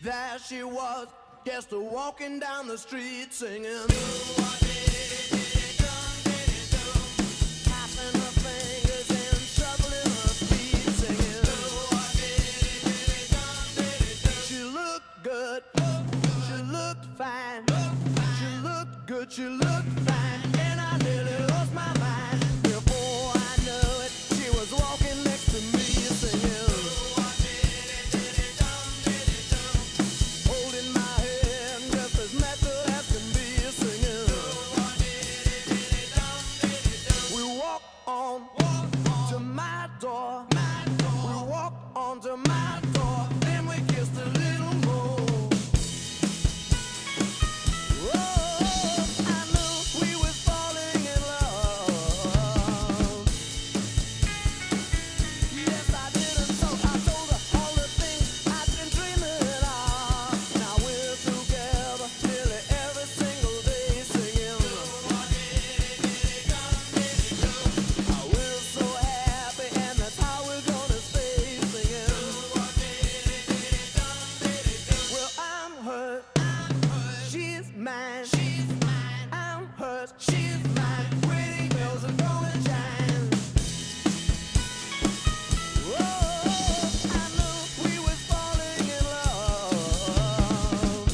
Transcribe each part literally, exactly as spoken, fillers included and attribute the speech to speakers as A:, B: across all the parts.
A: There she was, just a walking down the street singing. Tapping her fingers and shuffling her feet singing. She looked good, she looked fine. She looked good, she looked fine. And I nearly lost my mind. Before I knew it, she was walking next to me singing. To my door, then we kissed a little more. Oh, I knew we were falling in love. Yes, I did, and so I told her all the things I'd been dreaming of. Now we're together nearly every single day singing. We're so happy, and that's how we're gonna stay singing. She's mine, she's mine, I'm hers, she's mine. Pretty girls are going shine. Oh, I knew we was falling in love.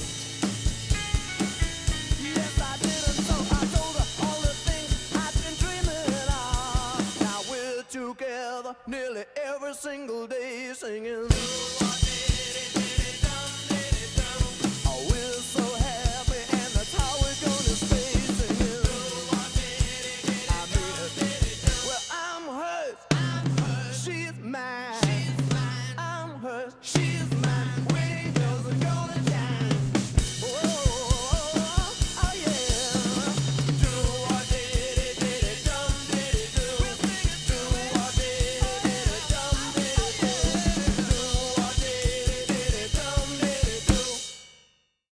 A: Yes, I did, and so I told her all the things I'd been dreaming of. Now we're together nearly every single day singing.